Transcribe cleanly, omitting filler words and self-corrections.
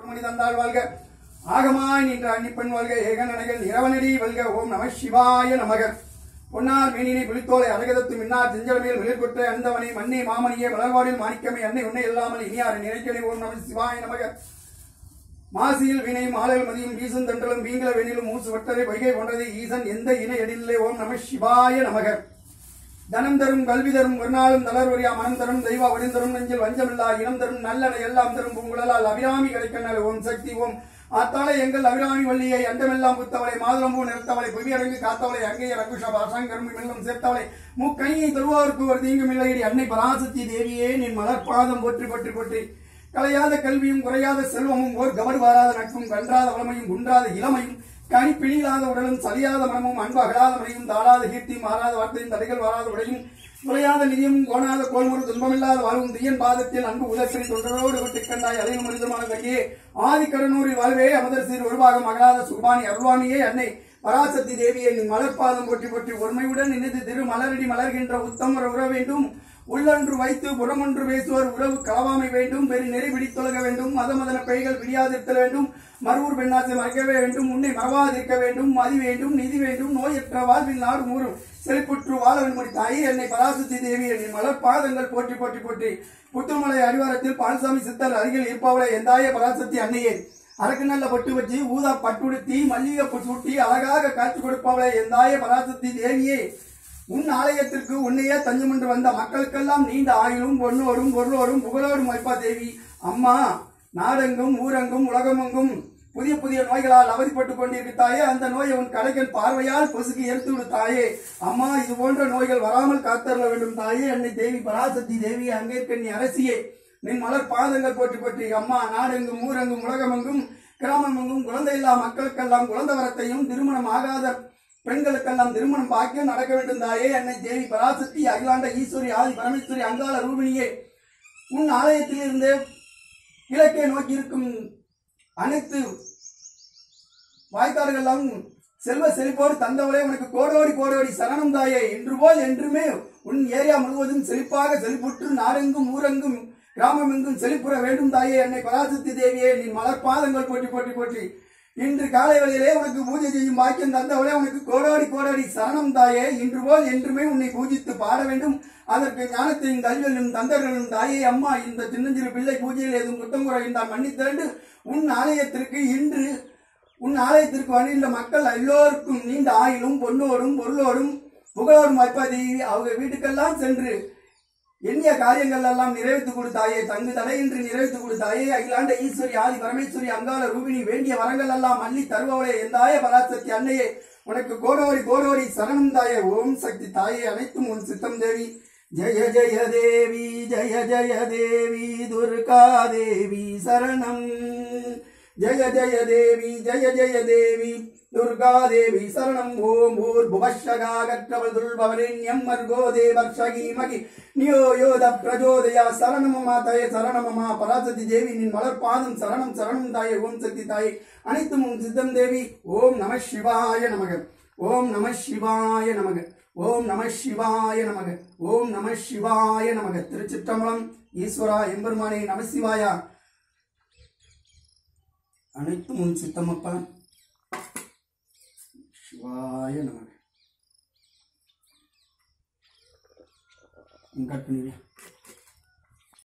ருக்மணி தந்தாள் வாழ்க ஆகமாய் நின்ற அன்னிப்பெண் வாழ்க ஏகநடைகள் இரவனடி வல்க ஓம் நம சிவாய நமக பொன்னார் மேனினை புலித்தோலை அழகதத்து மின்னார் செஞ்சலமையில் வெளிர்கொற்ற அந்தவனை மண்ணை மாமணியே வளர்வாடில் மாணிக்கமே அன்னை உன்னை இல்லாமல் இனியார் நினைக்கணி ஓம் நம சிவாய நமக மாசியில் வினை மாலையில் மதியும் வீசும் தன்றலும் வீங்கல வெண்ணிலும் மூசு வட்டரை பொய்கை போன்றது ஈசன் எந்த இணை எடில்லை ஓம் நம சிவாய நமக தனம் தரும் கல்வி தரும் ஒரு நாளும் தளர்வரியா மனம் தரும் தெய்வ வடிந்தரும் நெஞ்சில் வஞ்சமில்லா இனம் தரும் நல்லன எல்லாம் தரும் பூங்குழலால் அபிராமி கிடைக்கண்ணல் ஓம் சக்தி ஓம் ஆத்தாளை எங்கள் அபிராமி வள்ளியை அண்டமெல்லாம் புத்தவளை மாதுளம்பூ நிறுத்தவளை புவியரங்கு காத்தவளை அங்கேய ரகுஷ பாசாங்கரும் மெல்லும் சேர்த்தவளை மூக்கணியை தருவாருக்கு ஒரு தீங்கும் இல்லையடி அன்னை பராசக்தி தேவியே நின் மலர்பாதம் போற்றி போற்றி போற்றி கலையாத கல்வியும் குறையாத செல்வமும் ஓர் கவடு வாராத நட்பும் கன்றாத வளமையும் குன்றாத இளமையும் கனி பிணியிலாத உடலும் சரியாத மனமும் அன்பு அகலாத மனையும் தாளாத கீர்த்தியும் மாறாத வார்த்தையும் தடைகள் வராத உடையும் குறையாத நிதியும் கோணாத கோல்முறை துன்பமில்லாத வாழ்வும் தீயன் பாதத்தில் அன்பு உதற்கை தொண்டரோடு விட்டு கண்டாய் அலையும் மனிதமான கையே ஆதிக்கடனூரில் வாழ்வே அமதர் சீர் ஒரு பாகம் அகலாத சுபானி அருள்வாணியே அன்னை பராசக்தி தேவியை நின் மலர்பாதம் போற்றி போற்றி ஒருமையுடன் நினைத்து திரு மலரடி மலர்கின்ற உத்தமர் உற வேண்டும் உள்ளொன்று வைத்து புறமொன்று பேசுவோர் உறவு களவாமை வேண்டும் பெரு நெறி பிடித்தொழக வேண்டும் மதமதன பெய்கள் பிடியாதிருத்தல் வேண்டும் மறுவூர் பெண்ணாசை மறைக்கவே வேண்டும் உன்னை மறவாதிருக்க வேண்டும் மதி வேண்டும் நிதி வேண்டும் நோயற்ற வாழ்வில் நாடு மூறும் செழிப்புற்று வாழ வேண்டும் தாயே என்னை பராசக்தி தேவி என் மலர்பாதங்கள் போற்றி போற்றி போற்றி புத்துமலை அடிவாரத்தில் பால்சாமி சித்தர் அருகில் இருப்பவளை எந்தாய பராசக்தி அன்னையே அரக்கு நல்ல பட்டு வச்சு ஊதா பட்டுடுத்தி மல்லிகை சூட்டி அழகாக காட்சி கொடுப்பவளை எந்தாய பராசக்தி தேவியே உன் ஆலயத்திற்கு உன்னையே தஞ்சம் என்று வந்த மக்களுக்கெல்லாம் நீண்ட ஆயுளும் பொன்னோடும் பொருளோடும் புகழோடும் வைப்பா தேவி அம்மா நாடெங்கும் ஊரெங்கும் உலகமெங்கும் புதிய புதிய நோய்களால் அவதிப்பட்டுக் கொண்டிருக்கிறாயே அந்த நோயை உன் கடைக்கன் பார்வையால் பொசுக்கி எடுத்து விடு தாயே அம்மா இது போன்ற நோய்கள் வராமல் காத்தருள வேண்டும் தாயே அன்னை தேவி பராசக்தி தேவி அங்கேற்கண்ணி அரசியே நின் மலர் பாதங்கள் போற்றி போற்றி அம்மா நாடெங்கும் ஊரெங்கும் உலகமெங்கும் கிராமமெங்கும் குழந்தை இல்லா மக்களுக்கெல்லாம் குழந்தை வரத்தையும் திருமணம் ஆகாத பெண்களுக்கெல்லாம் திருமணம் பாக்கியம் நடக்க வேண்டும் தாயே அன்னை தேவி பராசக்தி அகிலாண்ட ஈஸ்வரி ஆதி பரமேஸ்வரி அங்காள ரூபிணியே உன் ஆலயத்தில் இருந்து கிழக்கே நோக்கி இருக்கும் அனைத்து வாய்க்காடுகளெல்லாம் செல்வ செழிப்போடு தந்தவளே உனக்கு கோடோடி கோடோடி சரணம் தாயே இன்று போல் என்றுமே உன் ஏரியா முழுவதும் செழிப்பாக செழிப்புற்று நாடெங்கும் ஊரெங்கும் கிராமம் எங்கும் செழிப்புற வேண்டும் தாயே என்னை பராசக்தி தேவியே நீ மலர்பாதங்கள் போற்றி போற்றி போற்றி இன்று காலை வேளையிலே உனக்கு பூஜை செய்யும் பாக்கியம் தந்தவளே உனக்கு கோடோடி கோடோடி சரணம் தாயே இன்று போல் என்றுமே உன்னை பூஜித்து பாட வேண்டும் அதற்கு ஞானத்தையும் கல்வியும் தந்தர்களும் தாயே அம்மா இந்த சின்னஞ்சிறு பிள்ளை பூஜையில் ஏதும் குற்றம் குறை என்றால் மன்னித்திரண்டு உன் ஆலயத்திற்கு வருகின்ற மக்கள் எல்லோருக்கும் நீண்ட ஆயிலும் பொன்னோடும் பொருளோடும் புகழோடும் வைப்பா தேவி அவங்க வீட்டுக்கெல்லாம் சென்று எண்ணிய காரியங்கள் எல்லாம் நிறைவேற்றி கொடுத்தாயே தங்கு தடையின்றி நிறைவேற்றி கொடுத்தாயே அகிலாண்ட ஈஸ்வரி ஆதி பரமேஸ்வரி அங்காள ரூபிணி வேண்டிய வரங்கள் எல்லாம் அள்ளி தருபவளே எந்தாய பராசக்தி அன்னையே உனக்கு கோடோடி கோடோடி சரணம் தாயே ஓம் சக்தி தாயே அனைத்தும் உன் சித்தம் தேவி ஜய ஜய தேவி ஜய ஜய தேவி துர்கா தேவி சரணம் ஜய ஜய தேவி ஜய ஜய தேவி துர்கா தேவி சரணம் ஓம் பூர்புவஷகா கற்றவள் துல்பவரேண்யம் மர்கோ தேவர்ஷகி மகி நியோ யோத பிரஜோதயா சரணமமா தாயே சரணமமா பராசக்தி தேவி நின் மலர்பாதம் சரணம் சரணம் தாயே ஓம் சக்தி தாயே அனைத்தும் உன் சித்தம் தேவி ஓம் நம சிவாய நமக ஓம் நம சிவாய நமக ஓம் நம சிவாய நமக ஓம் நம சிவாய நமக திருச்சிற்றம்பலம் ஈஸ்வரா எம்பெருமானே நம சிவாயா அனைத்தும் உன் சித்தமப்பா சிவாய நமக.